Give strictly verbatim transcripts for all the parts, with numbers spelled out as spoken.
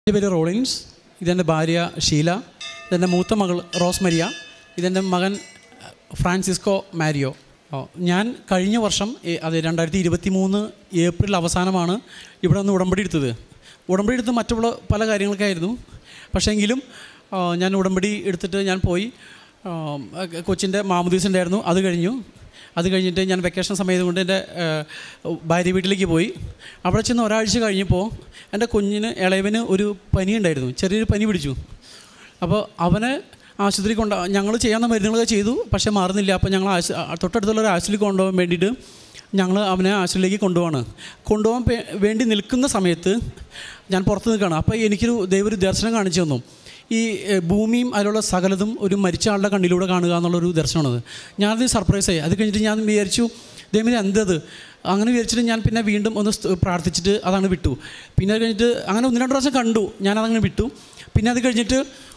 എൻ്റെ പേര് റോളിൻസ്, ഇതെൻ്റെ ഭാര്യ ഷീല, ഇതെൻ്റെ മൂത്ത മകൾ റോസ്മരിയ, ഇതെൻ്റെ മകൻ ഫ്രാൻസിസ്കോ മാരിയോ. ഞാൻ കഴിഞ്ഞ വർഷം അത് രണ്ടായിരത്തി ഇരുപത്തി മൂന്ന് ഏപ്രിൽ അവസാനമാണ് ഇവിടെ നിന്ന് ഉടമ്പടി എടുത്തത്. ഉടമ്പടി എടുത്ത് മറ്റുള്ള പല കാര്യങ്ങൾക്കായിരുന്നു. പക്ഷേ എങ്കിലും ഞാൻ ഉടമ്പടി എടുത്തിട്ട് ഞാൻ പോയി. കൊച്ചിൻ്റെ മാമുദീസ് ഉണ്ടായിരുന്നു, അത് കഴിഞ്ഞു. അത് കഴിഞ്ഞിട്ട് ഞാൻ വെക്കേഷൻ സമയം കൊണ്ട് എൻ്റെ ഭാര്യ വീട്ടിലേക്ക് പോയി. അവിടെ ചെന്ന് ഒരാഴ്ച കഴിഞ്ഞപ്പോൾ എൻ്റെ കുഞ്ഞിന് ഇളയവന് ഒരു പനി ഉണ്ടായിരുന്നു, ചെറിയൊരു പനി പിടിച്ചു. അപ്പോൾ അവനെ ആശുപത്രി കൊണ്ട് ഞങ്ങൾ ചെയ്യാവുന്ന മരുന്നുകളൊക്കെ ചെയ്തു, പക്ഷേ മാറുന്നില്ല. അപ്പോൾ ഞങ്ങൾ ആശു തൊട്ടടുത്തുള്ള ഒരു ആശുപത്രിയിൽ കൊണ്ടുപോകാൻ വേണ്ടിയിട്ട് ഞങ്ങൾ അവനെ ആശുപത്രിയിലേക്ക് കൊണ്ടുപോവാണ്. കൊണ്ടുപോകാൻ വേണ്ടി നിൽക്കുന്ന സമയത്ത് ഞാൻ പുറത്ത് നിൽക്കുകയാണ്. അപ്പോൾ എനിക്കൊരു ദൈവം ഒരു ദർശനം കാണിച്ചു തന്നു. ഈ ഭൂമിയും അതിലുള്ള സകലതും ഒരു മരിച്ച ആളുടെ കണ്ണിലൂടെ കാണുക എന്നുള്ളൊരു ദർശനമാണത്. ഞാനത് സർപ്രൈസായി. അത് കഴിഞ്ഞിട്ട് ഞാൻ വിചാരിച്ചു, ദൈവമേ എന്തത് അങ്ങനെ വിചാരിച്ചിട്ട് ഞാൻ പിന്നെ വീണ്ടും ഒന്ന് പ്രാർത്ഥിച്ചിട്ട് അതങ്ങനെ വിട്ടു. പിന്നെ അത് കഴിഞ്ഞിട്ട് അങ്ങനെ ഒന്ന് രണ്ട് പ്രാവശ്യം കണ്ടു, ഞാനതങ്ങനെ വിട്ടു. പിന്നെ അത് കഴിഞ്ഞിട്ട്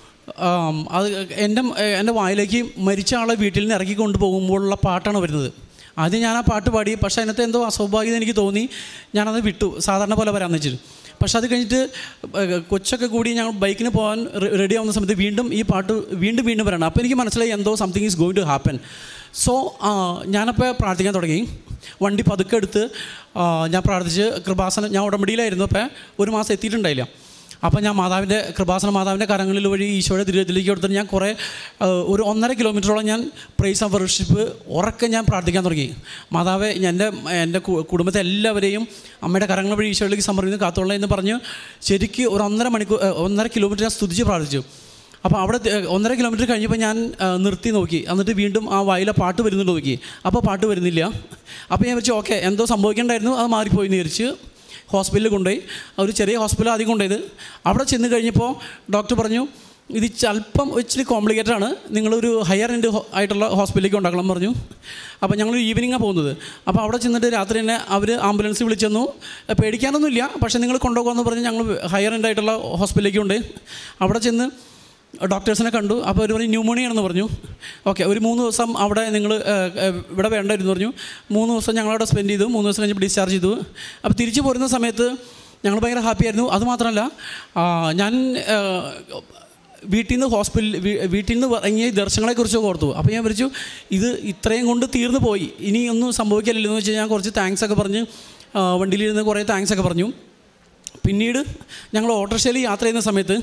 അത് എൻ്റെ എൻ്റെ വായിലേക്ക് മരിച്ച ആളെ വീട്ടിൽ നിന്ന് ഇറക്കി കൊണ്ടുപോകുമ്പോഴുള്ള പാട്ടാണ് വരുന്നത്. ആദ്യം ഞാൻ ആ പാട്ട് പാടി, പക്ഷേ അതിനകത്ത് എന്തോ അസ്വാഭാവികത എനിക്ക് തോന്നി, ഞാനത് വിട്ടു, സാധാരണ പോലെ വരാമെന്ന് വെച്ചിട്ട്. പക്ഷെ അത് കഴിഞ്ഞിട്ട് കൊച്ചൊക്കെ കൂടി ഞങ്ങൾ ബൈക്കിന് പോകാൻ റെഡി ആവുന്ന സമയത്ത് വീണ്ടും ഈ പാട്ട് വീണ്ടും വീണ്ടും വരണം. അപ്പോൾ എനിക്ക് മനസ്സിലായി എന്തോ something is going to happen. So ഞാനപ്പോൾ പ്രാർത്ഥിക്കാൻ തുടങ്ങി. വണ്ടി പതുക്കെ എടുത്ത് ഞാൻ പ്രാർത്ഥിച്ച് കൃപാസനം, ഞാൻ ഉടമ്പടിയിലായിരുന്നു. അപ്പോൾ ഒരു മാസം എത്തിയിട്ടുണ്ടായില്ല. അപ്പോൾ ഞാൻ മാതാവിൻ്റെ കൃപാസന മാതാവിൻ്റെ കരങ്ങളിൽ വഴി ഈശോയുടെ തിരുവത്തിലേക്ക് കൊടുത്തിട്ട് ഞാൻ കുറേ ഒരു ഒന്നര കിലോമീറ്ററോളം ഞാൻ പ്രൈസ് ആൻഡ് വർഷിപ്പ് ഉറക്കെ ഞാൻ പ്രാർത്ഥിക്കാൻ തുടങ്ങി. മാതാവെ, എൻ്റെ എൻ്റെ കുടുംബത്തെ എല്ലാവരെയും അമ്മയുടെ കരങ്ങൾ വഴി ഈശോയിലേക്ക് സമർപ്പിച്ച് കാത്തോളാം എന്ന് പറഞ്ഞ് ശരിക്ക് ഒരു ഒന്നര മണിക്കൂർ ഒന്നര കിലോമീറ്റർ ഞാൻ സ്തുതിച്ച് പ്രാർത്ഥിച്ചു. അപ്പോൾ അവിടെ ഒന്നര കിലോമീറ്റർ കഴിഞ്ഞപ്പോൾ ഞാൻ നിർത്തി നോക്കി. എന്നിട്ട് വീണ്ടും ആ വായിലെ പാട്ട് വരുന്നുണ്ട് നോക്കി. അപ്പോൾ പാട്ട് വരുന്നില്ല. അപ്പോൾ ഞാൻ വെച്ചു ഓക്കെ എന്തോ സംഭവിക്കേണ്ടായിരുന്നു, അത് മാറിപ്പോയി എന്ന് വിചാരിച്ച് ഹോസ്പിറ്റലിൽ കൊണ്ടുപോയി. ഒരു ചെറിയ ഹോസ്പിറ്റൽ ആദ്യം കൊണ്ടുപോയത്. അവിടെ ചെന്ന് കഴിഞ്ഞപ്പോൾ ഡോക്ടർ പറഞ്ഞു, ഇത് അല്പം ഇച്ചിരി കോംപ്ലിക്കേറ്റഡ് ആണ്, നിങ്ങളൊരു ഹയർ എൻഡ് ആയിട്ടുള്ള ഹോസ്പിറ്റലിലേക്ക് ഉണ്ടാക്കണം പറഞ്ഞു. അപ്പോൾ ഞങ്ങൾ ഈവനിങ്ങാണ് പോകുന്നത്. അപ്പോൾ അവിടെ ചെന്നിട്ട് രാത്രി തന്നെ അവർ ആംബുലൻസ് വിളിച്ചെന്നു. പേടിക്കാനൊന്നുമില്ല, പക്ഷേ നിങ്ങൾ കൊണ്ടുപോകാമെന്ന് പറഞ്ഞ് ഞങ്ങൾ ഹയർ എൻഡ് ആയിട്ടുള്ള ഹോസ്പിറ്റലിലേക്ക് കൊണ്ടുപോയി. അവിടെ ചെന്ന് ഡോക്ടേഴ്സിനെ കണ്ടു. അപ്പോൾ അവർ പറഞ്ഞു ന്യൂമോണിയാണെന്ന് പറഞ്ഞു. ഓക്കെ, ഒരു മൂന്ന് ദിവസം അവിടെ നിങ്ങൾ ഇവിടെ വേണ്ടായിരുന്നു പറഞ്ഞു. മൂന്ന് ദിവസം ഞങ്ങളവിടെ സ്പെൻഡ് ചെയ്തു. മൂന്ന് ദിവസം കഴിഞ്ഞപ്പോൾ ഡിസ്ചാർജ് ചെയ്തു. അപ്പോൾ തിരിച്ചു പോരുന്ന സമയത്ത് ഞങ്ങൾ ഭയങ്കര ഹാപ്പിയായിരുന്നു. അതുമാത്രമല്ല, ഞാൻ വീട്ടിൽ നിന്ന് ഹോസ്പിറ്റൽ വീട്ടിൽ നിന്ന് ഇറങ്ങിയ ദർശനങ്ങളെക്കുറിച്ച് ഓർത്തു. അപ്പോൾ ഞാൻ വിളിച്ചു, ഇത് ഇത്രയും കൊണ്ട് തീർന്നു പോയി, ഇനി ഒന്നും സംഭവിക്കില്ലെന്ന് വെച്ചാൽ ഞാൻ കുറച്ച് താങ്ക്സ് ഒക്കെ പറഞ്ഞ് വണ്ടിയിലിരുന്ന് കുറേ താങ്ക്സ് ഒക്കെ പറഞ്ഞു. പിന്നീട് ഞങ്ങൾ ഓട്ടോറിക്ഷയിൽ യാത്ര ചെയ്യുന്ന സമയത്ത്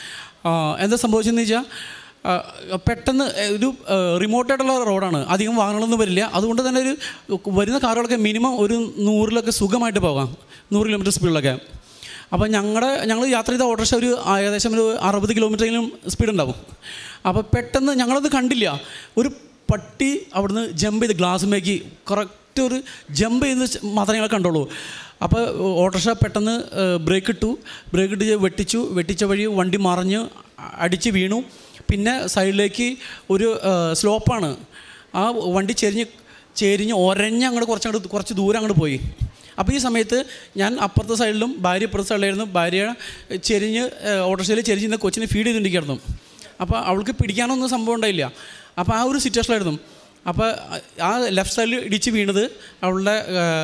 എന്താ സംഭവിച്ചതെന്ന് വെച്ചാൽ, പെട്ടെന്ന് ഒരു റിമോട്ടായിട്ടുള്ള റോഡാണ്, അധികം വാഹനങ്ങളൊന്നും വരില്ല. അതുകൊണ്ട് തന്നെ ഒരു വരുന്ന കാറുകളൊക്കെ മിനിമം ഒരു നൂറിലൊക്കെ സുഖമായിട്ട് പോകാം, നൂറ് കിലോമീറ്റർ സ്പീഡിലൊക്കെ. അപ്പോൾ ഞങ്ങളുടെ ഞങ്ങൾ യാത്ര ചെയ്ത ഓട്ടോറിക്ഷ ഒരു ഏകദേശം ഒരു അറുപത് കിലോമീറ്ററെങ്കിലും സ്പീഡ് ഉണ്ടാവും. അപ്പോൾ പെട്ടെന്ന് ഞങ്ങളത് കണ്ടില്ല, ഒരു പട്ടി അവിടുന്ന് ജമ്പ് ചെയ്ത് ഗ്ലാസ്സുമേക്ക് കറക്റ്റ് ഒരു ജമ്പ് ചെയ്യുന്ന മാത്രമേ ഞങ്ങൾ കണ്ടുള്ളൂ. അപ്പോൾ ഓട്ടോറിക്ഷ പെട്ടെന്ന് ബ്രേക്ക് ഇട്ടു. ബ്രേക്ക് ഇട്ട് വെട്ടിച്ചു. വെട്ടിച്ച വഴി വണ്ടി മറിഞ്ഞ് അടിച്ച് വീണു. പിന്നെ സൈഡിലേക്ക് ഒരു സ്ലോപ്പാണ്, ആ വണ്ടി ചെരിഞ്ഞ് ചെരിഞ്ഞ് ഒരഞ്ഞ് അങ്ങോട്ട് കുറച്ചങ്ങോട്ട് കുറച്ച് ദൂരം അങ്ങോട്ട് പോയി. അപ്പോൾ ഈ സമയത്ത് ഞാൻ അപ്പുറത്തെ സൈഡിലും ഭാര്യ ഇപ്പുറത്തെ സൈഡിലായിരുന്നു. ഭാര്യ ചെരിഞ്ഞ് ഓട്ടോറിക്ഷയിൽ ചെരിഞ്ഞ് കൊച്ചിനെ ഫീഡ് ചെയ്തുകൊണ്ടിരിക്കുകയായിരുന്നു. അപ്പോൾ അവൾക്ക് പിടിക്കാനൊന്നും സംഭവം ഉണ്ടായില്ല. അപ്പോൾ ആ ഒരു സിറ്റുവേഷനിലായിരുന്നു. അപ്പോൾ ആ ലെഫ്റ്റ് സൈഡിൽ ഇടിച്ച് വീണത് അവളുടെ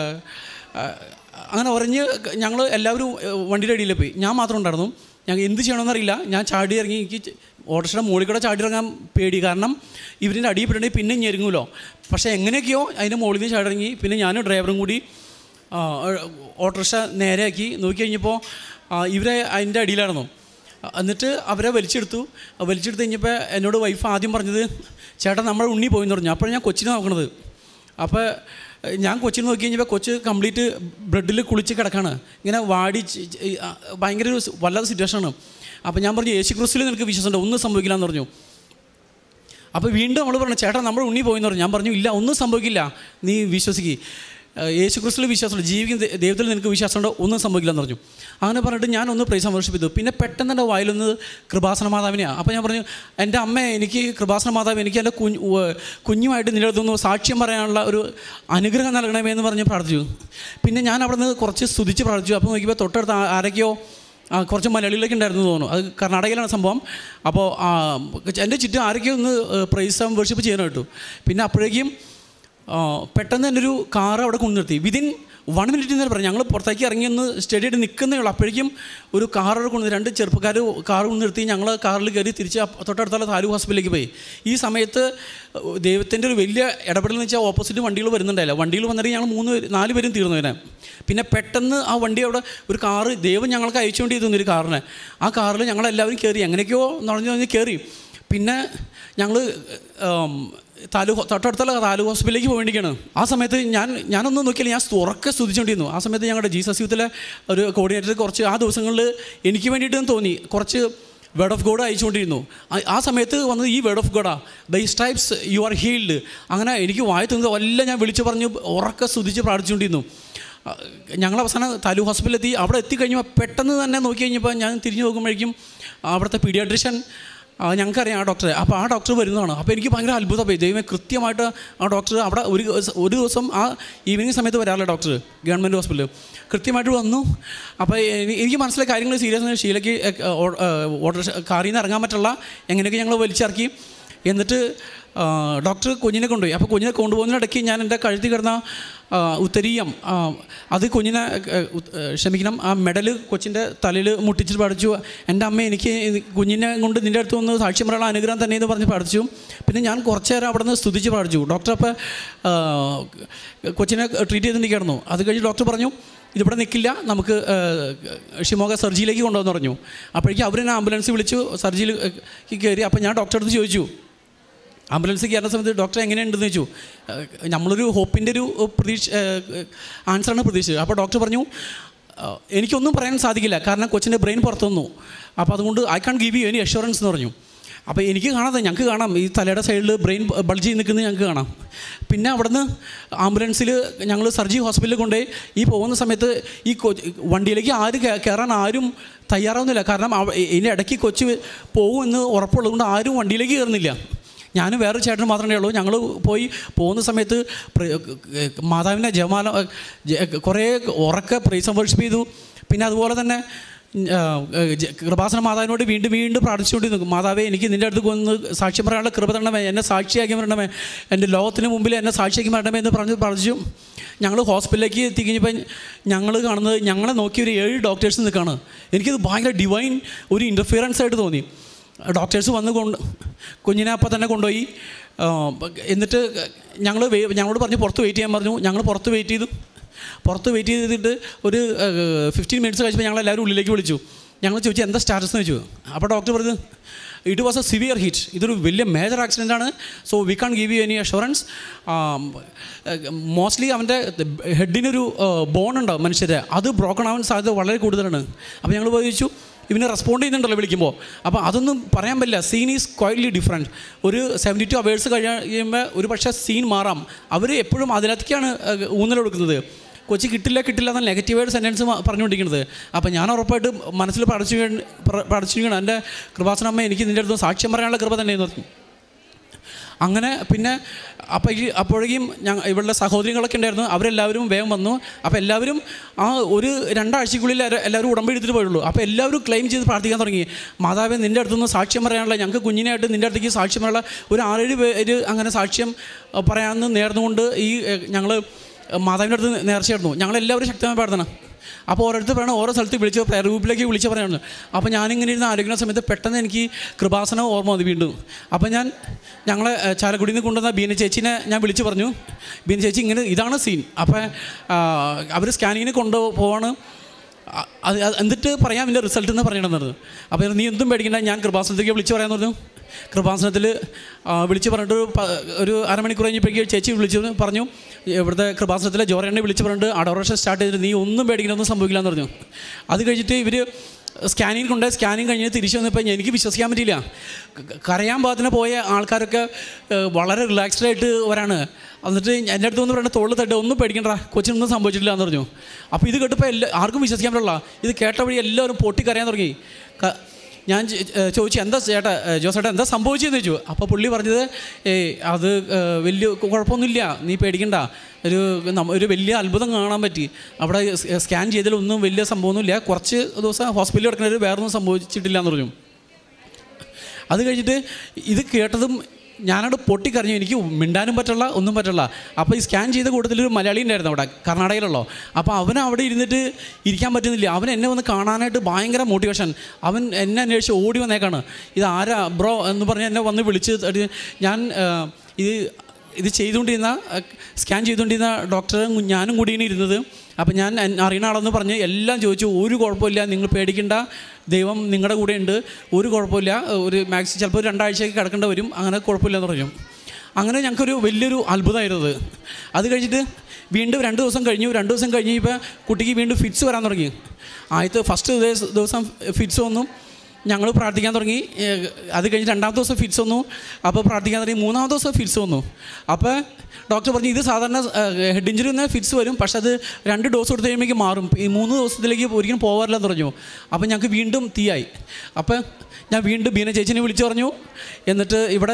അങ്ങനെ ഉറഞ്ഞ് ഞങ്ങൾ എല്ലാവരും വണ്ടിയുടെ അടിയിൽ പോയി. ഞാൻ മാത്രം ഉണ്ടായിരുന്നു. ഞങ്ങൾ എന്ത് ചെയ്യണമെന്നറിയില്ല. ഞാൻ ചാടി ഇറങ്ങി. എനിക്ക് ഓട്ടോറിക്ഷയുടെ മുകളിൽ കൂടെ ചാടി ഇറങ്ങാൻ പേടി, കാരണം ഇവരിൻ്റെ അടിയിൽ പെട്ടുണ്ടെങ്കിൽ പിന്നെ ഞെരുങ്ങുമല്ലോ. പക്ഷേ എങ്ങനെയൊക്കെയോ അതിൻ്റെ മുകളിൽ നിന്ന് ചാടി ഇറങ്ങി. പിന്നെ ഞാനും ഡ്രൈവറും കൂടി ഓട്ടോറിക്ഷ നേരെയാക്കി. നോക്കി കഴിഞ്ഞപ്പോൾ ഇവരെ അതിൻ്റെ അടിയിലായിരുന്നു. എന്നിട്ട് അവരെ വലിച്ചെടുത്തു. വലിച്ചെടുത്ത് കഴിഞ്ഞപ്പോൾ എന്നോട് വൈഫ് ആദ്യം പറഞ്ഞത്, ചേട്ടാ നമ്മുടെ ഉണ്ണി പോയെന്ന് പറഞ്ഞു. അപ്പോൾ ഞാൻ കൊച്ചിനെ നോക്കണത്. അപ്പോൾ ഞാൻ കൊച്ചിനെ നോക്കി കഴിഞ്ഞപ്പോൾ കൊച്ച് കംപ്ലീറ്റ് ബ്രെഡിൽ കുളിച്ച് കിടക്കാണ്, ഇങ്ങനെ വാടി, ഭയങ്കര ഒരു വല്ലാത്ത സിറ്റുവേഷനാണ്. അപ്പോൾ ഞാൻ പറഞ്ഞു, യേശു ക്രിസ്തുവിൽ നിനക്ക് വിശ്വാസമുണ്ട്, ഒന്നും സംഭവിക്കില്ല എന്ന് പറഞ്ഞു. അപ്പോൾ വീണ്ടും നമ്മൾ പറഞ്ഞു, ചേട്ടാ നമ്മുടെ ഉണ്ണി പോയെന്ന് പറഞ്ഞു. ഞാൻ പറഞ്ഞു, ഇല്ല ഒന്നും സംഭവിക്കില്ല, നീ വിശ്വസിക്കുക, യേശു ക്രിസ്തുവിൽ വിശ്വാസമുണ്ട്, ജീവിക്കുന്ന ദൈവത്തിൽ നിനക്ക് വിശ്വാസമുണ്ടോ, ഒന്നും സംഭവിക്കില്ല എന്ന് പറഞ്ഞു. അങ്ങനെ പറഞ്ഞിട്ട് ഞാനൊന്ന് പ്രൈസ് വർഷിപ്പ് ചെയ്തു. പിന്നെ പെട്ടെന്ന് എൻ്റെ വായിലൊന്ന് കൃപാസന മാതാവിനെയാണ്. അപ്പോൾ ഞാൻ പറഞ്ഞു, എൻ്റെ അമ്മ, എനിക്ക് കൃപാസന മാതാവ് എനിക്ക് എൻ്റെ കുഞ്ഞ് കുഞ്ഞുമായിട്ട് നിലനിർത്തുന്നു, സാക്ഷ്യം പറയാനുള്ള ഒരു അനുഗ്രഹം നൽകണമേ എന്ന് പറഞ്ഞ് പ്രാർത്ഥിച്ചു. പിന്നെ ഞാൻ അവിടെ നിന്ന് കുറച്ച് സ്തുതിച്ച് പ്രാർത്ഥിച്ചു. അപ്പോൾ നോക്കിയപ്പോൾ തൊട്ടടുത്ത് ആരൊക്കെയോ കുറച്ച് മലയാളികളൊക്കെ ഉണ്ടായിരുന്നു തോന്നുന്നു, അത് കർണാടകയിലാണ് സംഭവം. അപ്പോൾ എൻ്റെ ചുറ്റും ആരൊക്കെയോ ഒന്ന് പ്രൈസ് വർഷിപ്പ് ചെയ്യാൻ കേട്ടു. പിന്നെ അപ്പോഴേക്കും പെട്ടെന്ന് തന്നെ ഒരു കാറ് അവിടെ കൊണ്ടു നിർത്തി. വിതിൻ വൺ മിനിറ്റ് എന്നേ പറഞ്ഞു. ഞങ്ങൾ പുറത്തേക്ക് ഇറങ്ങി ഒന്ന് സ്റ്റഡിയായിട്ട് നിൽക്കുന്നേ ഉള്ളൂ. അപ്പോഴേക്കും ഒരു കാറോട് കൊണ്ട് രണ്ട് ചെറുപ്പക്കാർ കാർ കൊണ്ട് നിർത്തി. ഞങ്ങൾ കാറിൽ കയറി തിരിച്ച് തൊട്ടടുത്തുള്ള താലൂക്ക് ഹോസ്പിറ്റലിലേക്ക് പോയി. ഈ സമയത്ത് ദൈവത്തിൻ്റെ ഒരു വലിയ ഇടപെടൽ എന്ന് വെച്ചാൽ ഓപ്പോസിറ്റ് വണ്ടികൾ വരുന്നുണ്ടായില്ല. വണ്ടികൾ വന്നിട്ട് ഞങ്ങൾ മൂന്ന് പേര് നാല് പേരും തീർന്നു വരാൻ. പിന്നെ പെട്ടെന്ന് ആ വണ്ടി അവിടെ ഒരു കാറ് ദൈവം ഞങ്ങൾക്ക് അയച്ചുകൊണ്ട് തന്നു ഒരു കാറിനെ. ആ കാറിൽ ഞങ്ങളെല്ലാവരും കയറി, എങ്ങനെയൊക്കെയോ നുഴഞ്ഞു നുഴഞ്ഞ് കയറി. പിന്നെ ഞങ്ങൾ താലൂക്ക് തൊട്ടടുത്തുള്ള താലൂക്ക് ഹോസ്പിറ്റലിലേക്ക് പോകേണ്ടിയാണ്. ആ സമയത്ത് ഞാൻ ഞാനൊന്നും നോക്കിയില്ല, ഞാൻ ഉറക്കെ സ്തുതിച്ചുകൊണ്ടിരുന്നു. ആ സമയത്ത് ഞങ്ങളുടെ ജീസസ് യൂത്തിലെ ഒരു കോർഡിനേറ്റർ കുറച്ച് ആ ദിവസങ്ങളിൽ എനിക്ക് വേണ്ടിയിട്ട് തോന്നി കുറച്ച് വേർഡ് ഓഫ് ഗോഡ് അയച്ചുകൊണ്ടിരുന്നു. ആ സമയത്ത് വന്നത് ഈ വേർഡ് ഓഫ് ഗോഡാ, by stripes you are healed. അങ്ങനെ എനിക്ക് വായി തോന്നുന്നത് എല്ലാം ഞാൻ വിളിച്ചു പറഞ്ഞ് ഉറക്കെ സ്തുതിച്ച് പ്രാർത്ഥിച്ചുകൊണ്ടിരുന്നു. ഞങ്ങൾ അവസാനം താലൂക്ക് ഹോസ്പിറ്റലിലെത്തി. അവിടെ എത്തിക്കഴിഞ്ഞപ്പോൾ പെട്ടെന്ന് തന്നെ നോക്കി കഴിഞ്ഞപ്പോൾ ഞാൻ തിരിഞ്ഞു നോക്കുമ്പോഴേക്കും അവിടുത്തെ പീഡിയാട്രിഷ്യൻ ഞങ്ങൾക്കറിയാം ആ ഡോക്ടറെ. അപ്പോൾ ആ ഡോക്ടർ വരുന്നതാണ്. അപ്പോൾ എനിക്ക് ഭയങ്കര അത്ഭുതമായി. ദൈവമേ, കൃത്യമായിട്ട് ആ ഡോക്ടർ അവിടെ ഒരു ഒരു ദിവസം ആ ഈവനിങ് സമയത്ത് വരാറില്ല ഡോക്ടർ ഗവൺമെൻറ് ഹോസ്പിറ്റലിൽ കൃത്യമായിട്ട് വന്നു. അപ്പോൾ എനിക്ക് മനസ്സിലായ കാര്യങ്ങൾ സീരിയസ്. ഷീലയ്ക്ക് ഓട്ടോ കാറിൽ നിന്ന് ഇറങ്ങാൻ പറ്റില്ല, എങ്ങനെയൊക്കെ ഞങ്ങൾ വലിച്ചിറക്കി. എന്നിട്ട് ഡോക്ടർ കുഞ്ഞിനെ കൊണ്ടുപോയി. അപ്പോൾ കുഞ്ഞിനെ കൊണ്ടുപോകുന്നതിനിടയ്ക്ക് ഞാൻ എൻ്റെ കഴുത്തിൽ കിടന്ന ഉത്തരീയം അത് കുഞ്ഞിനെ ക്ഷമിക്കണം ആ മെഡൽ കൊച്ചിൻ്റെ തലയിൽ മുട്ടിച്ചിട്ട് പഠിച്ചു. എൻ്റെ അമ്മ എനിക്ക് കുഞ്ഞിനെ കൊണ്ട് നിൻ്റെ അടുത്ത് വന്ന് സാക്ഷ്യം പറയാനുള്ള അനുഗ്രഹം തന്നെ എന്ന് പറഞ്ഞ് പഠിച്ചു. പിന്നെ ഞാൻ കുറച്ച് നേരം അവിടെ നിന്ന് സ്തുതിച്ച് പഠിച്ചു. ഡോക്ടർ അപ്പോൾ കൊച്ചിനെ ട്രീറ്റ് ചെയ്തിട്ടുണ്ടായിരുന്നു. അത് കഴിഞ്ഞ് ഡോക്ടർ പറഞ്ഞു ഇതിവിടെ നിൽക്കില്ല, നമുക്ക് ഷിമോഗ സർജിയിലേക്ക് കൊണ്ടുവന്ന് പറഞ്ഞു. അപ്പോഴേക്കും അവരെന്നെ ആംബുലൻസ് വിളിച്ചു, സർജിയിൽ കയറി. അപ്പോൾ ഞാൻ ഡോക്ടറെ അടുത്ത് ചോദിച്ചു, ആംബുലൻസ് കയറുന്ന സമയത്ത് ഡോക്ടർ എങ്ങനെയുണ്ടെന്ന് ചോദിച്ചു. നമ്മളൊരു ഹോപ്പിൻ്റെ ഒരു പ്രതീക്ഷ ആൻസറാണ് പ്രതീക്ഷിച്ചത്. അപ്പോൾ ഡോക്ടർ പറഞ്ഞു എനിക്കൊന്നും പറയാൻ സാധിക്കില്ല, കാരണം കൊച്ചിൻ്റെ ബ്രെയിൻ പുറത്തു വന്നു. അപ്പോൾ അതുകൊണ്ട് I can give you any assurance എന്ന് പറഞ്ഞു. അപ്പോൾ എനിക്ക് കാണാതെ ഞങ്ങൾക്ക് കാണാം ഈ തലയുടെ സൈഡിൽ ബ്രെയിൻ ബൾജ് ചെയ്ത് നിൽക്കുന്നത് ഞങ്ങൾക്ക് കാണാം. പിന്നെ അവിടുന്ന് ആംബുലൻസിൽ ഞങ്ങൾ സർജി ഹോസ്പിറ്റലിൽ കൊണ്ടുപോയി. ഈ പോകുന്ന സമയത്ത് ഈ വണ്ടിയിലേക്ക് ആര് കയറാൻ ആരും തയ്യാറാവുന്നില്ല, കാരണം ഇതിൻ്റെ ഇടയ്ക്ക് കൊച്ച് പോകുമെന്ന് ഉറപ്പുള്ളതുകൊണ്ട് ആരും വണ്ടിയിലേക്ക് കയറുന്നില്ല. ഞാനും വേറൊരു ചേട്ടനും മാത്രമേ ഉള്ളൂ. ഞങ്ങൾ പോയി പോകുന്ന സമയത്ത് മാതാവിനെ ജമാല കുറേ ഉറക്കെ പ്രൈസ് വർഷിപ്പ് ചെയ്തു. പിന്നെ അതുപോലെ തന്നെ കൃപാസന മാതാവിനോട് വീണ്ടും വീണ്ടും പ്രാർത്ഥിച്ചുകൊണ്ടിരുന്നു, മാതാവേ എനിക്ക് നിൻ്റെ അടുത്ത് വന്ന് സാക്ഷ്യം പറയാനുള്ള കൃപ തരണമേ, എന്നെ സാക്ഷിയാക്കി വരണമേ, എൻ്റെ ലോകത്തിന് മുമ്പിൽ എന്നെ സാക്ഷിയാക്കി വരണമേ എന്ന് പറഞ്ഞ് പ്രാർത്ഥിച്ചു. ഞങ്ങൾ ഹോസ്പിറ്റലിലേക്ക് എത്തിക്കഴിഞ്ഞപ്പോൾ ഞങ്ങൾ കാണുന്നത് ഞങ്ങളെ നോക്കി ഒരു ഏഴ് ഡോക്ടേഴ്സ് നിൽക്കുകയാണ്. എനിക്കത് ഭയങ്കര ഡിവൈൻ ഒരു ഇൻ്റർഫിയറൻസ് ആയിട്ട് തോന്നി. ഡോക്ടേഴ്സ് വന്ന് കൊണ്ട് കുഞ്ഞിനെ അപ്പം തന്നെ കൊണ്ടുപോയി. എന്നിട്ട് ഞങ്ങൾ ഞങ്ങളോട് പറഞ്ഞ് പുറത്ത് വെയിറ്റ് ചെയ്യാൻ പറഞ്ഞു. ഞങ്ങൾ പുറത്ത് വെയിറ്റ് ചെയ്തു. പുറത്ത് വെയിറ്റ് ചെയ്തിട്ട് ഒരു ഫിഫ്റ്റീൻ മിനിറ്റ്സ് കഴിച്ചപ്പോൾ ഞങ്ങളെല്ലാവരും ഉള്ളിലേക്ക് വിളിച്ചു. ഞങ്ങൾ ചോദിച്ചു എന്താ സ്റ്റാറ്റസ് എന്ന് ചോദിച്ചു. അപ്പോൾ ഡോക്ടർ പറഞ്ഞു it was a severe hit, ഇതൊരു വലിയ മേജർ ആക്സിഡൻ്റ് ആണ്, so we can give you any assurance. Mostly അവൻ്റെ ഹെഡിനൊരു ബോൺ ഉണ്ടാവും മനുഷ്യരെ, അത് ബ്രോക്കൺ ആവാൻ സാധ്യത വളരെ കൂടുതലാണ്. അപ്പോൾ ഞങ്ങൾ ചോദിച്ചു ഇവന് റെസ്പോണ്ട് ചെയ്യുന്നുണ്ടല്ലോ വിളിക്കുമ്പോൾ, അപ്പോൾ അതൊന്നും പറയാൻ പറ്റില്ല. Scene is quietly different. ഒരു സെവൻറ്റി ടു അവേഴ്സ് കഴിയുമ്പോൾ ഒരു പക്ഷേ സീൻ മാറാം. അവർ എപ്പോഴും അതിനകത്തേക്കാണ് ഊന്നൽ കൊടുക്കുന്നത്. കൊച്ചി കിട്ടില്ല കിട്ടില്ല എന്ന നെഗറ്റീവായിട്ട് സെൻറ്റൻസ് പറഞ്ഞുകൊണ്ടിരിക്കുന്നത്. അപ്പോൾ ഞാൻ ഉറപ്പായിട്ട് മനസ്സിൽ പഠിച്ചു പഠിച്ചിരിക്കണം എൻ്റെ കൃപാസനമ്മ എനിക്ക് നിൻ്റെ അടുത്ത് സാക്ഷ്യം പറയാനുള്ള കൃപ തന്നെ എന്ന്. അങ്ങനെ പിന്നെ അപ്പോൾ ഈ അപ്പോഴേക്കും ഞങ്ങൾ ഇവളുടെ സഹോദരികളൊക്കെ ഉണ്ടായിരുന്നു, അവരെല്ലാവരും വേഗം വന്നു. അപ്പോൾ എല്ലാവരും ആ ഒരു രണ്ടാഴ്ചക്കുള്ളിൽ എല്ലാവരും ഉടമ്പടി എടുത്തിട്ട് പോയുള്ളൂ. അപ്പോൾ എല്ലാവരും ക്ലെയിം ചെയ്ത് പ്രാർത്ഥിക്കാൻ തുടങ്ങി, മാതാവേ നിൻ്റെ അടുത്തുനിന്ന് സാക്ഷ്യം പറയാനുള്ള, ഞങ്ങൾക്ക് കുഞ്ഞിനായിട്ട് നിൻ്റെ അടുത്തേക്ക് സാക്ഷ്യം പറയാനുള്ള ഒരു ആറേഴ് പേര് അങ്ങനെ സാക്ഷ്യം പറയാമെന്ന് നേർന്നുകൊണ്ട് ഈ ഞങ്ങൾ മാതാവിൻ്റെ അടുത്ത് നേർച്ചയായിരുന്നു. ഞങ്ങളെല്ലാവരും ശക്തമായി പ്രാർത്ഥന. അപ്പോൾ ഓരോരുത്തർ പറയണം ഓരോ സ്ഥലത്ത് വിളിച്ച് പ്രയർ ഗ്രൂപ്പിലേക്ക് വിളിച്ച് പറയുന്നത്. അപ്പോൾ ഞാനിങ്ങനെ ഇരുന്ന് ആലോചിക്കുന്ന സമയത്ത് പെട്ടെന്ന് എനിക്ക് കൃപാസനം ഓർമ്മ വന്നു വീണ്ടും. അപ്പോൾ ഞാൻ ഞങ്ങളെ ചാലക്കുടിയിൽ നിന്ന് കൊണ്ടുവന്ന ബീന ചേച്ചീനെ ഞാൻ വിളിച്ച് പറഞ്ഞു, ബീന ചേച്ചി ഇങ്ങനെ ഇതാണ് സീൻ. അപ്പോൾ അവർ സ്കാനിങ്ങിന് കൊണ്ടുപോവാണ്, അത് എന്നിട്ട് പറയാം ഇതിൻ്റെ റിസൾട്ട് എന്ന് പറയണമെന്നത്. അപ്പോൾ നീ എന്തും പേടിക്കണ്ട, ഞാൻ കൃപാസനത്തേക്ക് വിളിച്ച് പറയാമെന്ന് പറഞ്ഞു. കൃപാസനത്തിൽ വിളിച്ച് പറഞ്ഞിട്ട് ഒരു അരമണിക്കൂർ കഴിഞ്ഞപ്പോഴേക്കും ചേച്ചി വിളിച്ച് പറഞ്ഞു, ഇവിടുത്തെ കൃപാസനത്തിലെ ജോറേണ്ണെ വിളിച്ച് പറഞ്ഞിട്ട് അഡോറേഷൻ സ്റ്റാർട്ട് ചെയ്തിട്ട് നീ ഒന്നും പേടിക്കണമെന്നും സംഭവിക്കില്ല എന്ന് പറഞ്ഞു. അത് കഴിഞ്ഞിട്ട് ഇവർ സ്കാനിങ് കൊണ്ട് സ്കാനിങ് കഴിഞ്ഞ് തിരിച്ചു വന്നപ്പോൾ എനിക്ക് വിശ്വസിക്കാൻ പറ്റിയില്ല. കരയാൻ പാകത്തിന് പോയ ആൾക്കാരൊക്കെ വളരെ റിലാക്സ്ഡ് ആയിട്ട് വരാണ്. എന്നിട്ട് എൻ്റെ അടുത്ത് വന്ന് പറയുന്നത് തോളിൽ തട്ട് ഒന്നും പേടിക്കണ്ട, കൊച്ചിനൊന്നും സംഭവിച്ചിട്ടില്ല എന്ന് പറഞ്ഞു. അപ്പോൾ ഇത് കേട്ടപ്പോൾ എല്ലാ ആർക്കും വിശ്വസിക്കാൻ പറ്റില്ല. ഇത് കേട്ട വഴി എല്ലാവരും പൊട്ടിക്കരയാൻ തുടങ്ങി. ഞാൻ ചോദിച്ചു എന്താ ചേട്ടാ ജോസേട്ടാ എന്താ സംഭവിച്ചതെന്ന് ചോദിച്ചു. അപ്പോൾ പുള്ളി പറഞ്ഞത് ഏയ് അത് വലിയ കുഴപ്പമൊന്നുമില്ല, നീ പേടിക്കണ്ട, ഒരു ഒരു വലിയ അത്ഭുതം കാണാൻ പറ്റി, അവിടെ സ്കാൻ ചെയ്തതിലൊന്നും വലിയ സംഭവമൊന്നുമില്ല, കുറച്ച് ദിവസം ഹോസ്പിറ്റലിൽ കിടക്കുന്നവർ വേറൊന്നും സംഭവിച്ചിട്ടില്ല എന്ന് പറഞ്ഞു. അത് കഴിഞ്ഞിട്ട് ഇത് കേട്ടതും ഞാനവിടെ പൊട്ടിക്കറിഞ്ഞു. എനിക്ക് മിണ്ടാനും പറ്റില്ല, ഒന്നും പറ്റില്ല. അപ്പോൾ ഈ സ്കാൻ ചെയ്ത കൂട്ടത്തിലൊരു മലയാളി ഉണ്ടായിരുന്നു അവിടെ, കർണാടകയിലുള്ളോ. അപ്പോൾ അവൻ അവിടെ ഇരുന്നിട്ട് ഇരിക്കാൻ പറ്റുന്നില്ല. അവൻ എന്നെ വന്ന് കാണാനായിട്ട് ഭയങ്കര മോട്ടിവേഷൻ. അവൻ എന്നെ അന്വേഷിച്ച് ഓടി വന്നേക്കാണ്. ഇത് ആരാ ബ്രോ എന്ന് പറഞ്ഞ് എന്നെ വന്ന് വിളിച്ച്. ഞാൻ ഇത് ഇത് ചെയ്തുകൊണ്ടിരുന്ന സ്കാൻ ചെയ്തുകൊണ്ടിരുന്ന ഡോക്ടറും ഞാനും കൂടിയാണ് ഇരുന്നത്. അപ്പം ഞാൻ അറിയുന്ന ആളെന്ന് പറഞ്ഞ് എല്ലാം ചോദിച്ചു. ഒരു കുഴപ്പമില്ല, നിങ്ങൾ പേടിക്കേണ്ട, ദൈവം നിങ്ങളുടെ കൂടെ ഉണ്ട്, ഒരു കുഴപ്പമില്ല, ഒരു മാക്സി ചിലപ്പോൾ ഒരു രണ്ടാഴ്ചയ്ക്ക് കിടക്കേണ്ടി വരും, അങ്ങനെ കുഴപ്പമില്ലെന്ന് പറഞ്ഞു. അങ്ങനെ ഞങ്ങൾക്കൊരു വലിയൊരു അത്ഭുതമായിരുന്നത്. അത് കഴിഞ്ഞിട്ട് വീണ്ടും രണ്ട് ദിവസം കഴിഞ്ഞു. രണ്ട് ദിവസം കഴിഞ്ഞ് ഇപ്പോൾ കുട്ടിക്ക് വീണ്ടും ഫിറ്റ്സ് വരാൻ തുടങ്ങി. ആദ്യത്തെ ഫസ്റ്റ് ദിവസം ഫിറ്റ്സ് വന്നു, ഞങ്ങൾ പ്രാർത്ഥിക്കാൻ തുടങ്ങി. അത് കഴിഞ്ഞ് രണ്ടാമത്തെ ദിവസം ഫിറ്റ്സ് വന്നു, അപ്പോൾ പ്രാർത്ഥിക്കാൻ തുടങ്ങി. മൂന്നാമത്തെ ദിവസം ഫിറ്റ്സ് വന്നു. അപ്പോൾ ഡോക്ടർ പറഞ്ഞു ഇത് സാധാരണ ഹെഡ് ഇഞ്ചുറി വന്നാൽ ഫിറ്റ്സ് വരും, പക്ഷേ അത് രണ്ട് ഡോസ് കൊടുത്ത് കഴിയുമ്പോഴേക്കും മാറും, ഈ മൂന്ന് ദിവസത്തിലേക്ക് ഒരിക്കലും പോകാറില്ലെന്ന് പറഞ്ഞു. അപ്പോൾ ഞങ്ങൾക്ക് വീണ്ടും തീയായി. അപ്പോൾ ഞാൻ വീണ്ടും ബീന ചേച്ചിനെ വിളിച്ചു പറഞ്ഞു. എന്നിട്ട് ഇവിടെ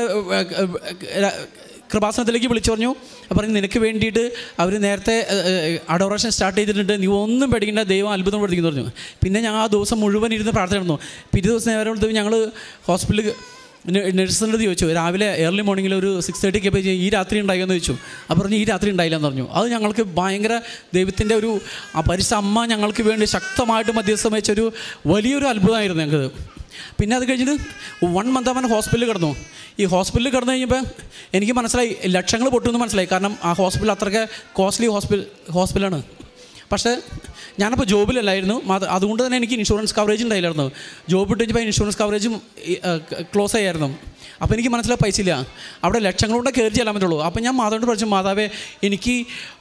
കൃപാസനത്തിലേക്ക് വിളിച്ചു പറഞ്ഞു. പറഞ്ഞു നിനക്ക് വേണ്ടിയിട്ട് അവർ നേരത്തെ അഡോറേഷൻ സ്റ്റാർട്ട് ചെയ്തിട്ടുണ്ട്, നീ ഒന്നും പേടിക്കേണ്ട, ദൈവം അത്ഭുതം പഠിക്കുന്നു പറഞ്ഞു. പിന്നെ ഞാൻ ആ ദിവസം മുഴുവൻ ഇരുന്ന് പ്രാർത്ഥന. പിറ്റേ ദിവസം നേരം ഞങ്ങൾ ഹോസ്പിറ്റലിൽ നഴ്സിനോട് ചോദിച്ചു, രാവിലെ ഏർലി മോർണിംഗിൽ ഒരു സിക്സ് തേർട്ടിക്ക് പോയി ഈ രാത്രി ഉണ്ടായിയെന്ന് ചോദിച്ചു. അപ്പോൾ പറഞ്ഞു ഈ രാത്രി ഉണ്ടായില്ലെന്ന് പറഞ്ഞു. അത് ഞങ്ങൾക്ക് ഭയങ്കര ദൈവത്തിൻ്റെ ഒരു ആ പരിശുദ്ധ അമ്മ ഞങ്ങൾക്ക് വേണ്ടി ശക്തമായിട്ട് മധ്യസ്ഥം വെച്ചൊരു വലിയൊരു അത്ഭുതമായിരുന്നു ഞങ്ങൾക്ക്. പിന്നെ അത് കഴിഞ്ഞിട്ട് വൺ മന്ത് അവൻ ഹോസ്പിറ്റലിൽ കിടന്നു. ഈ ഹോസ്പിറ്റലിൽ കിടന്നു കഴിഞ്ഞപ്പോൾ എനിക്ക് മനസ്സിലായി ലക്ഷങ്ങൾ പൊട്ടുമെന്ന് മനസ്സിലായി. കാരണം ആ ഹോസ്പിറ്റൽ അത്രയ്ക്ക് കോസ്റ്റ്ലി ഹോസ്പിറ്റൽ ഹോസ്പിറ്റലാണ്. പക്ഷേ ഞാനപ്പോൾ ജോബിലല്ലായിരുന്നു, അതുകൊണ്ട് തന്നെ എനിക്ക് ഇൻഷുറൻസ് കവറേജ് ഉണ്ടായില്ലായിരുന്നു. ജോബ് ഇട്ട് കഴിഞ്ഞപ്പോൾ ഇൻഷുറൻസ് കവറേജും ക്ലോസ് ആയിരുന്നു. അപ്പോൾ എനിക്ക് മനസ്സിലായി പൈസ ഇല്ല, അവിടെ ലക്ഷങ്ങളോടെ കയറി ചെല്ലാൻ പറ്റുള്ളൂ. അപ്പോൾ ഞാൻ മാതാവിനോട് പറഞ്ഞു, മാതാവേ എനിക്ക്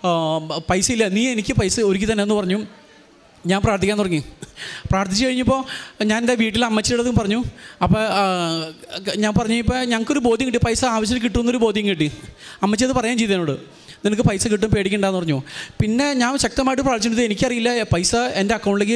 പൈസ ഇല്ല, നീ എനിക്ക് പൈസ ഒരുക്കി തന്നെ എന്ന് പറഞ്ഞു. ഞാൻ പ്രാർത്ഥിക്കാൻ തുടങ്ങി. പ്രാർത്ഥിച്ച് കഴിഞ്ഞപ്പോൾ ഞാൻ എൻ്റെ വീട്ടിൽ അമ്മച്ചിയുടെ അടുത്തും പറഞ്ഞു. അപ്പോൾ ഞാൻ പറഞ്ഞു ഇപ്പോൾ ഞങ്ങൾക്കൊരു ബോധ്യം കിട്ടി, പൈസ ആവശ്യത്തിന് കിട്ടുമെന്നൊരു ബോധ്യം കിട്ടി. അമ്മച്ചി അത് പറയാൻ ചെയ്തു എന്നോട്, നിനക്ക് പൈസ കിട്ടും, പേടിക്കണ്ടെന്ന് പറഞ്ഞു. പിന്നെ ഞാൻ ശക്തമായിട്ട് പ്രാർത്ഥിച്ചിട്ട് എനിക്കറിയില്ല, പൈസ എൻ്റെ അക്കൗണ്ടിലേക്ക്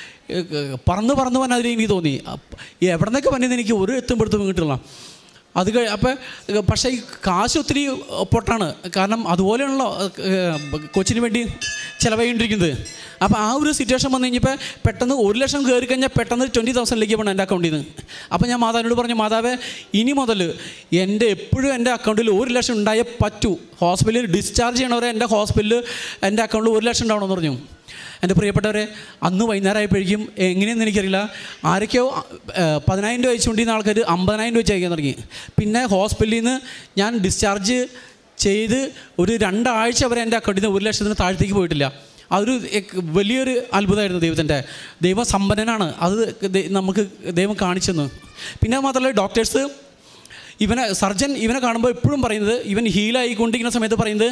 പറന്ന് പറന്ന് വന്നാൽ അതിൽ എനിക്ക് തോന്നി എവിടെ നിന്നൊക്കെ വന്നത് എനിക്ക് ഒരു എത്തുമ്പോഴത്തും കിട്ടില്ല. അത് കഴി അപ്പോൾ പക്ഷേ ഈ കാശ് ഒത്തിരി പൊട്ടാണ്, കാരണം അതുപോലെയുള്ള കൊച്ചിന് വേണ്ടി ചിലവായിക്കൊണ്ടിരിക്കുന്നത്. അപ്പോൾ ആ ഒരു സിറ്റുവേഷൻ വന്നു കഴിഞ്ഞപ്പോൾ പെട്ടെന്ന് ഒരു ലക്ഷം കയറി കഴിഞ്ഞാൽ പെട്ടെന്ന് ട്വൻറ്റി തൗസൻഡിലേക്ക് പോകണം എൻ്റെ അക്കൗണ്ടിൽ നിന്ന്. അപ്പോൾ ഞാൻ മാതാവിനോട് പറഞ്ഞു, മാതാവേ ഇനി മുതൽ എൻ്റെ എപ്പോഴും എൻ്റെ അക്കൗണ്ടിൽ ഒരു ലക്ഷം ഉണ്ടായേ പറ്റൂ, ഹോസ്പിറ്റലിൽ ഡിസ്ചാർജ് ചെയ്യണവരെ എൻ്റെ ഹോസ്പിറ്റലിൽ എൻ്റെ അക്കൗണ്ടിൽ ഒരു ലക്ഷം ഉണ്ടാവണമെന്ന് പറഞ്ഞു. എൻ്റെ പ്രിയപ്പെട്ടവരെ, അന്ന് വൈകുന്നേരം ആയപ്പോഴേക്കും എങ്ങനെയെന്ന് എനിക്കറിയില്ല, ആരൊക്കെയോ പതിനായിരം രൂപ അയച്ചുകൊണ്ടിരുന്ന ആൾക്കാർ അമ്പതിനായിരം രൂപ വെച്ച് അയക്കാൻ തുടങ്ങി. പിന്നെ ഹോസ്പിറ്റലിൽ നിന്ന് ഞാൻ ഡിസ്ചാർജ് ചെയ്ത് ഒരു രണ്ടാഴ്ച വരെ എൻ്റെ അക്കൗണ്ടിൽ നിന്ന് ഒരു ലക്ഷത്തിന് താഴത്തേക്ക് പോയിട്ടില്ല. അതൊരു വലിയൊരു അത്ഭുതമായിരുന്നു ദൈവത്തിൻ്റെ. ദൈവം സമ്പന്നനാണ്, അത് നമുക്ക് ദൈവം കാണിച്ചെന്ന്. പിന്നെ മാത്രമല്ല ഡോക്ടേഴ്സ് ഇവനെ സർജൻ ഇവനെ കാണുമ്പോൾ എപ്പോഴും പറയുന്നത്, ഇവൻ ഹീലായിക്കൊണ്ടിരിക്കുന്ന സമയത്ത് പറയുന്നത്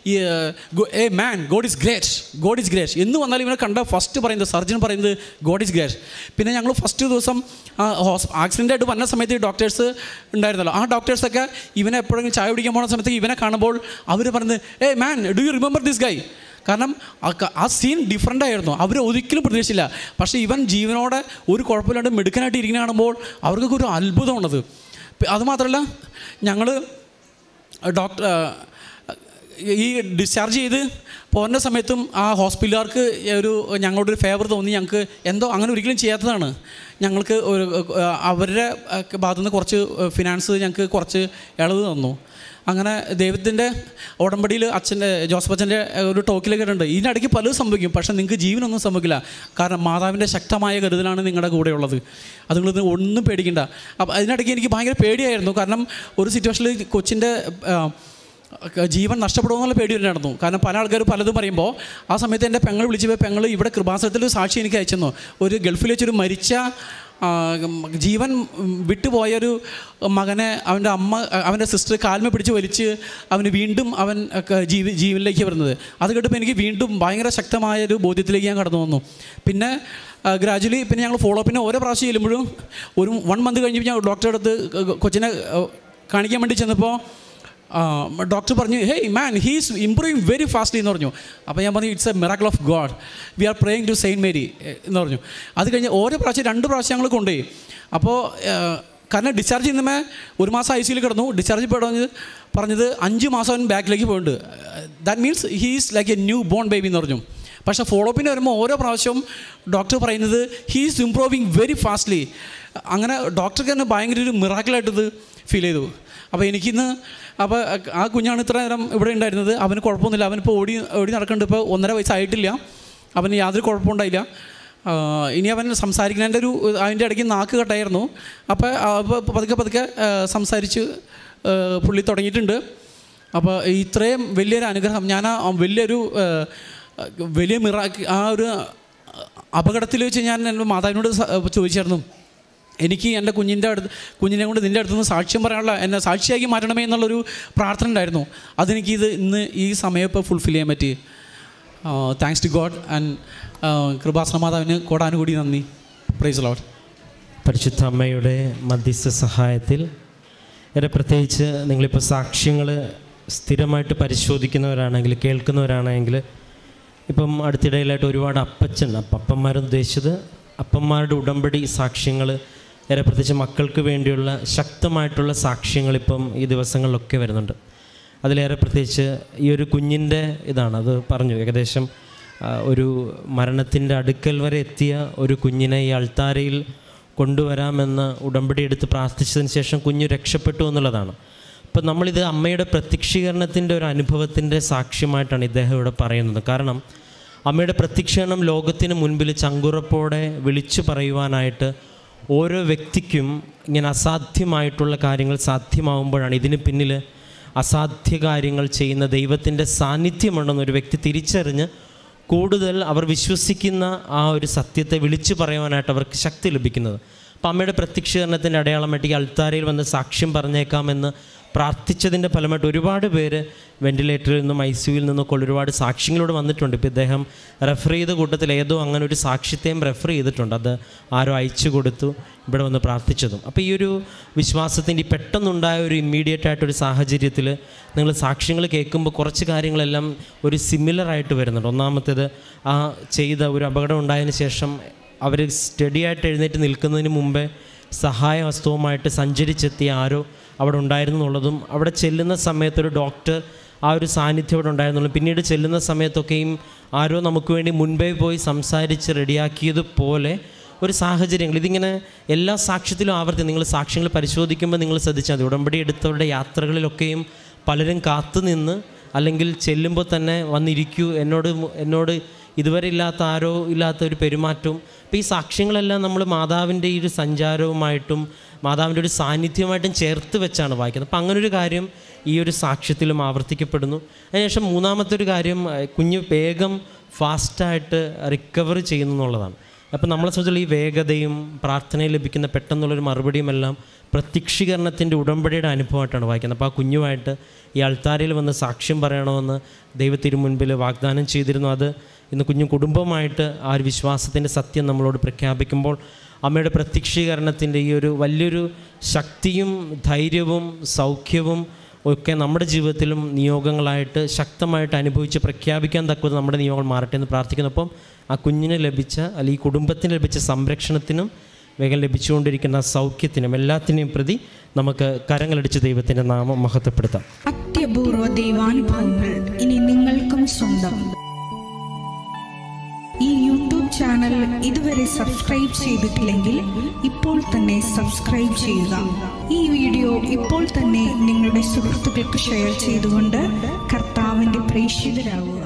a man God is great, God is great എന്ന് വന്നാൽ ഇവനെ കണ്ട ഫസ്റ്റ് പറയുന്നത് സർജൻ പറയുന്നത് ഗോഡ് ഈസ് ഗ്രേറ്റ്. പിന്നെ ഞങ്ങൾ ഫസ്റ്റ് ദിവസം ഹോസ് ആക്സിഡൻ്റ് ആയിട്ട് വന്ന സമയത്ത് ഡോക്ടേഴ്സ് ഉണ്ടായിരുന്നല്ലോ, ആ ഡോക്ടേഴ്സൊക്കെ ഇവനെ എപ്പോഴെങ്കിലും ചായ കുടിക്കാൻ പോകുന്ന സമയത്ത് ഇവനെ കാണുമ്പോൾ അവർ പറയുന്നത് a man do you remember this guy. കാരണം ആ സീൻ ഡിഫറൻ്റ് ആയിരുന്നു, അവർ ഒരിക്കലും പ്രതീക്ഷിച്ചില്ല. പക്ഷേ ഇവൻ ജീവനോടെ ഒരു കുഴപ്പമില്ലാണ്ട് മെടുക്കാനായിട്ട് ഇരിക്കുന്ന കാണുമ്പോൾ അവർക്കൊക്കെ ഒരു അത്ഭുതമാണത്. അതുമാത്രമല്ല ഞങ്ങൾ ഡോക്ടർ ഈ ഡിസ്ചാർജ് ചെയ്ത് പോകുന്ന സമയത്തും ആ ഹോസ്പിറ്റലുകാർക്ക് ഒരു ഞങ്ങളോടൊരു ഫേവർ തോന്നി. ഞങ്ങൾക്ക് എന്തോ അങ്ങനെ ഒരിക്കലും ചെയ്യാത്തതാണ്. ഞങ്ങൾക്ക് ഒരു അവരുടെ ഭാഗത്തുനിന്ന് കുറച്ച് ഫിനാൻസ് ഞങ്ങൾക്ക് കുറച്ച് ഇളവ് തന്നു. അങ്ങനെ ദൈവത്തിൻ്റെ ഉടമ്പടിയിൽ അച്ഛൻ്റെ ജോസഫ് അച്ഛൻ്റെ ഒരു ടോക്കിലൊക്കെ ഉണ്ട്, ഇതിനിടയ്ക്ക് പലതും സംഭവിക്കും, പക്ഷേ നിങ്ങൾക്ക് ജീവനൊന്നും സംഭവിക്കില്ല, കാരണം മാതാവിൻ്റെ ശക്തമായ കരുതലാണ് നിങ്ങളുടെ കൂടെയുള്ളത്. അത് നിങ്ങളിത് ഒന്നും പേടിക്കണ്ട. അപ്പം അതിനിടയ്ക്ക് എനിക്ക് ഭയങ്കര പേടിയായിരുന്നു, കാരണം ഒരു സിറ്റുവേഷനിൽ കൊച്ചിൻ്റെ ജീവൻ നഷ്ടപ്പെടുമെന്നുള്ള പേടി തന്നെ നടന്നു. കാരണം പല ആൾക്കാർ പലതും പറയുമ്പോൾ ആ സമയത്ത് എൻ്റെ പെങ്ങൾ വിളിച്ചപ്പോൾ പെങ്ങൾ ഇവിടെ കൃപാസനത്തിൽ സാക്ഷി എനിക്ക് അയച്ചെന്നു. ഒരു ഗൾഫിൽ വെച്ചൊരു മരിച്ച ജീവൻ വിട്ടുപോയൊരു മകനെ അവൻ്റെ അമ്മ അവൻ്റെ സിസ്റ്റർ കാൽമ പിടിച്ച് വലിച്ച് അവന് വീണ്ടും അവൻ ജീവ ജീവനിലേക്ക് വരുന്നത്. അത് കേട്ടപ്പോൾ എനിക്ക് വീണ്ടും ഭയങ്കര ശക്തമായൊരു ബോധ്യത്തിലേക്ക് ഞാൻ കടന്നു വന്നു. പിന്നെ ഗ്രാജുവലി പിന്നെ ഞങ്ങൾ ഫോളോ അപ്പിന് ഓരോ പ്രാവശ്യം ചെല്ലുമ്പോഴും ഒരു വൺ മന്ത് കഴിഞ്ഞപ്പോൾ ഞാൻ ഡോക്ടറെ അടുത്ത് കൊച്ചിനെ കാണിക്കാൻ വേണ്ടി ചെന്നപ്പോൾ ഡോക്ടർ പറഞ്ഞു hey man he's improving very fastly എന്ന് പറഞ്ഞു. അപ്പോൾ ഞാൻ പറഞ്ഞു it's a miracle of God, we are praying to Saint Mary എന്ന് പറഞ്ഞു. അത് കഴിഞ്ഞ് ഓരോ പ്രാവശ്യം രണ്ട് പ്രാവശ്യം ഞങ്ങൾ കൊണ്ടുപോയി. അപ്പോൾ കാരണം ഡിസ്ചാർജ് ചെയ്യുന്നമേ ഒരു മാസം ഐ സിയിൽ കിടന്നു. ഡിസ്ചാർജ് പറഞ്ഞത് പറഞ്ഞത് അഞ്ച് മാസം അവൻ ബാക്കിലേക്ക് പോയിട്ടുണ്ട്. That means he is like a new born baby എന്ന് പറഞ്ഞു. പക്ഷേ ഫോളോ അപ്പിന് വരുമ്പോൾ ഓരോ പ്രാവശ്യവും ഡോക്ടർ പറയുന്നത് he is improving very fastly. അങ്ങനെ ഡോക്ടർക്ക് തന്നെ ഭയങ്കര ഒരു മിറാക്കിളായിട്ടത് ഫീൽ ചെയ്തു. അപ്പോൾ എനിക്കിന്ന് അപ്പോൾ ആ കുഞ്ഞാണ് ഇത്ര നേരം ഇവിടെ ഉണ്ടായിരുന്നത്. അവന് കുഴപ്പമൊന്നുമില്ല, അവനിപ്പോൾ ഓടി ഓടി നടക്കുന്നുണ്ട്. ഇപ്പോൾ ഒന്നര വയസ്സായിട്ടില്ല, അവന് യാതൊരു കുഴപ്പമുണ്ടായില്ല. ഇനി അവൻ സംസാരിക്കുന്നതിൻ്റെ ഒരു അതിൻ്റെ ഇടയ്ക്ക് നാക്ക് കട്ടായിരുന്നു. അപ്പോൾ അപ്പോൾ പതുക്കെ പതുക്കെ സംസാരിച്ച് പുള്ളി തുടങ്ങിയിട്ടുണ്ട്. അപ്പോൾ ഇത്രയും വലിയൊരു അനുഗ്രഹം, ഞാൻ ആ വലിയൊരു വലിയ മിറാക്കി ആ ഒരു അപകടത്തിൽ വെച്ച് ഞാൻ എൻ്റെ മാതാവിനോട് ചോദിച്ചായിരുന്നു, എനിക്ക് എൻ്റെ കുഞ്ഞിൻ്റെ അടുത്ത് കുഞ്ഞിനെ കൊണ്ട് നിൻ്റെ അടുത്തുനിന്ന് സാക്ഷ്യം പറയാനുള്ള എന്നെ സാക്ഷിയാക്കി മാറ്റണമേ എന്നുള്ളൊരു പ്രാർത്ഥന ഉണ്ടായിരുന്നു. അതെനിക്കിത് ഇന്ന് ഈ സമയം ഇപ്പോൾ ഫുൾഫിൽ ചെയ്യാൻ പറ്റി. താങ്ക്സ് ടു ഗോഡ് ആൻഡ് കൃപാസന മാതാവിന് കോടാനുകൂടി നന്ദി. Praise the Lord. പരിശുദ്ധ അമ്മയുടെ മധ്യസ്ഥ സഹായത്തിൽ ഏറെ പ്രത്യേകിച്ച് നിങ്ങളിപ്പോൾ സാക്ഷ്യങ്ങൾ സ്ഥിരമായിട്ട് പരിശോധിക്കുന്നവരാണെങ്കിൽ, കേൾക്കുന്നവരാണെങ്കിൽ, ഇപ്പം അടുത്തിടയിലായിട്ട് ഒരുപാട് അപ്പച്ചൻ അപ്പന്മാരെന്ന് ഉദ്ദേശിച്ചത് അപ്പന്മാരുടെ ഉടമ്പടി സാക്ഷ്യങ്ങൾ, ഏറെ പ്രത്യേകിച്ച് മക്കൾക്ക് വേണ്ടിയുള്ള ശക്തമായിട്ടുള്ള സാക്ഷ്യങ്ങൾ ഇപ്പം ഈ ദിവസങ്ങളിലൊക്കെ വരുന്നുണ്ട്. അതിലേറെ പ്രത്യേകിച്ച് ഈ ഒരു കുഞ്ഞിൻ്റെ ഇതാണ്, അത് പറഞ്ഞു, ഏകദേശം ഒരു മരണത്തിൻ്റെ അടുക്കൽ വരെ എത്തിയ ഒരു കുഞ്ഞിനെ ഈ അൾത്താരയിൽ കൊണ്ടുവരാമെന്ന് ഉടമ്പടി എടുത്ത് പ്രാർത്ഥിച്ചതിന് ശേഷം കുഞ്ഞ് രക്ഷപ്പെട്ടു എന്നുള്ളതാണ്. അപ്പം നമ്മളിത് അമ്മയുടെ പ്രത്യക്ഷീകരണത്തിൻ്റെ ഒരു അനുഭവത്തിൻ്റെ സാക്ഷ്യമായിട്ടാണ് ഇദ്ദേഹം ഇവിടെ പറയുന്നത്. കാരണം അമ്മയുടെ പ്രത്യക്ഷീകരണം ലോകത്തിന് മുൻപിൽ ചങ്കുറപ്പോടെ വിളിച്ചു പറയുവാനായിട്ട് ഓരോ വ്യക്തിക്കും ഇങ്ങനെ അസാധ്യമായിട്ടുള്ള കാര്യങ്ങൾ സാധ്യമാവുമ്പോഴാണ് ഇതിന് പിന്നിൽ അസാധ്യ കാര്യങ്ങൾ ചെയ്യുന്ന ദൈവത്തിൻ്റെ സാന്നിധ്യമുണ്ടെന്നൊരു വ്യക്തി തിരിച്ചറിഞ്ഞ് കൂടുതൽ അവർ വിശ്വസിക്കുന്ന ആ ഒരു സത്യത്തെ വിളിച്ചു പറയുവാനായിട്ട് അവർക്ക് ശക്തി ലഭിക്കുന്നത്. അപ്പം അമ്മയുടെ പ്രത്യക്ഷീകരണത്തിൻ്റെ അടയാളമായിട്ട് ഈ അൾത്താരയിൽ വന്ന് സാക്ഷ്യം പറഞ്ഞേക്കാമെന്ന് പ്രാർത്ഥിച്ചതിൻ്റെ ഫലമായിട്ട് ഒരുപാട് പേര് വെൻറ്റിലേറ്ററിൽ നിന്നും ഐ സിയുവിൽ നിന്നൊക്കെ ഉള്ള ഒരുപാട് സാക്ഷ്യങ്ങളോട് വന്നിട്ടുണ്ട്. ഇപ്പോൾ ഇദ്ദേഹം റെഫർ ചെയ്ത കൂട്ടത്തിൽ ഏതോ അങ്ങനെ ഒരു സാക്ഷ്യത്തെയും റെഫർ ചെയ്തിട്ടുണ്ട്. അത് ആരോ അയച്ചു കൊടുത്തു, ഇവിടെ വന്ന് പ്രാർത്ഥിച്ചതും. അപ്പോൾ ഈ ഒരു വിശ്വാസത്തിൻ്റെ പെട്ടെന്നുണ്ടായ ഒരു ഇമ്മീഡിയറ്റ് ആയിട്ടൊരു സാഹചര്യത്തിൽ നിങ്ങൾ സാക്ഷ്യങ്ങൾ കേൾക്കുമ്പോൾ കുറച്ച് കാര്യങ്ങളെല്ലാം ഒരു സിമിലറായിട്ട് വരുന്നുണ്ട്. ഒന്നാമത്തേത്, ആ ചെയ്ത ഒരു അപകടം ഉണ്ടായതിന് ശേഷം അവർ സ്റ്റഡിയായിട്ട് എഴുന്നേറ്റ് നിൽക്കുന്നതിന് മുമ്പേ സഹായ വസ്തുവുമായിട്ട് സഞ്ചരിച്ചെത്തിയ ആരോ അവിടെ ഉണ്ടായിരുന്നു എന്നുള്ളതും, അവിടെ ചെല്ലുന്ന സമയത്തൊരു ഡോക്ടർ ആ ഒരു സാന്നിധ്യം അവിടെ ഉണ്ടായിരുന്നുള്ളൂ. പിന്നീട് ചെല്ലുന്ന സമയത്തൊക്കെയും ആരോ നമുക്ക് വേണ്ടി മുൻപേ പോയി സംസാരിച്ച് റെഡിയാക്കിയതുപോലെ ഒരു സാഹചര്യങ്ങൾ. ഇതിങ്ങനെ എല്ലാ സാക്ഷ്യത്തിലും ആവർത്തി നിങ്ങൾ സാക്ഷ്യങ്ങൾ പരിശോധിക്കുമ്പോൾ നിങ്ങൾ ശ്രദ്ധിച്ചാൽ മതി. ഉടമ്പടി എടുത്തവരുടെ യാത്രകളിലൊക്കെയും പലരും കാത്തുനിന്ന് അല്ലെങ്കിൽ ചെല്ലുമ്പോൾ തന്നെ വന്നിരിക്കൂ, എന്നോട് എന്നോട് ഇതുവരെ ഇല്ലാത്ത ആരോ ഇല്ലാത്ത ഒരു പെരുമാറ്റവും. അപ്പോൾ ഈ സാക്ഷ്യങ്ങളെല്ലാം നമ്മൾ മാതാവിൻ്റെ ഈ ഒരു സഞ്ചാരവുമായിട്ടും മാതാവിൻ്റെ ഒരു സാന്നിധ്യമായിട്ടും ചേർത്ത് വെച്ചാണ് വായിക്കുന്നത്. അപ്പം അങ്ങനൊരു കാര്യം ഈ ഒരു സാക്ഷ്യത്തിലും ആവർത്തിക്കപ്പെടുന്നു. അതിനുശേഷം മൂന്നാമത്തെ ഒരു കാര്യം, കുഞ്ഞ് വേഗം ഫാസ്റ്റായിട്ട് റിക്കവർ ചെയ്യുന്നു എന്നുള്ളതാണ്. അപ്പം നമ്മളെ സംബന്ധിച്ചുള്ള ഈ വേഗതയും പ്രാർത്ഥനയിൽ ലഭിക്കുന്ന പെട്ടെന്നുള്ളൊരു മറുപടിയുമെല്ലാം പ്രത്യക്ഷീകരണത്തിൻ്റെ ഉടമ്പടിയുടെ അനുഭവമായിട്ടാണ് വായിക്കുന്നത്. അപ്പോൾ ആ കുഞ്ഞുമായിട്ട് ഈ അൾത്താരയിൽ വന്ന് സാക്ഷ്യം പറയണമെന്ന് ദൈവത്തിനു മുൻപിൽ വാഗ്ദാനം ചെയ്തിരുന്നു. അത് ഇന്ന് കുഞ്ഞു കുടുംബമായിട്ട് ആ ഒരു വിശ്വാസത്തിൻ്റെ സത്യം നമ്മളോട് പ്രഖ്യാപിക്കുമ്പോൾ അമ്മയുടെ പ്രത്യക്ഷീകരണത്തിൻ്റെ ഈ ഒരു വലിയൊരു ശക്തിയും ധൈര്യവും സൗഖ്യവും ഒക്കെ നമ്മുടെ ജീവിതത്തിലും നിയോഗങ്ങളായിട്ട് ശക്തമായിട്ട് അനുഭവിച്ച് പ്രഖ്യാപിക്കാൻ തക്കത് നമ്മുടെ നിയോഗങ്ങൾ മാറട്ടെ എന്ന് പ്രാർത്ഥിക്കുന്നു. അപ്പം ആ കുഞ്ഞിന് ലഭിച്ച അല്ലെങ്കിൽ ഈ കുടുംബത്തിന് ലഭിച്ച സംരക്ഷണത്തിനും വേഗം ലഭിച്ചുകൊണ്ടിരിക്കുന്ന സൗഖ്യത്തിനും എല്ലാത്തിനെയും പ്രതി നമുക്ക് കരങ്ങളടിച്ച് ദൈവത്തിൻ്റെ നാമം മഹത്വപ്പെടുത്താം. അത്യപൂർവ ദൈവാനുഭവങ്ങൾ ഇനി നിങ്ങൾക്കും സ്വന്തം. ഈ യൂട്യൂബ് ചാനൽ ഇതുവരെ സബ്സ്ക്രൈബ് ചെയ്തിട്ടില്ലെങ്കിൽ ഇപ്പോൾ തന്നെ സബ്സ്ക്രൈബ് ചെയ്യുക. ഈ വീഡിയോ ഇപ്പോൾ തന്നെ നിങ്ങളുടെ സുഹൃത്തുക്കൾക്ക് ഷെയർ ചെയ്തുകൊണ്ട് കർത്താവിൻ്റെ പ്രേക്ഷിതരാകുക.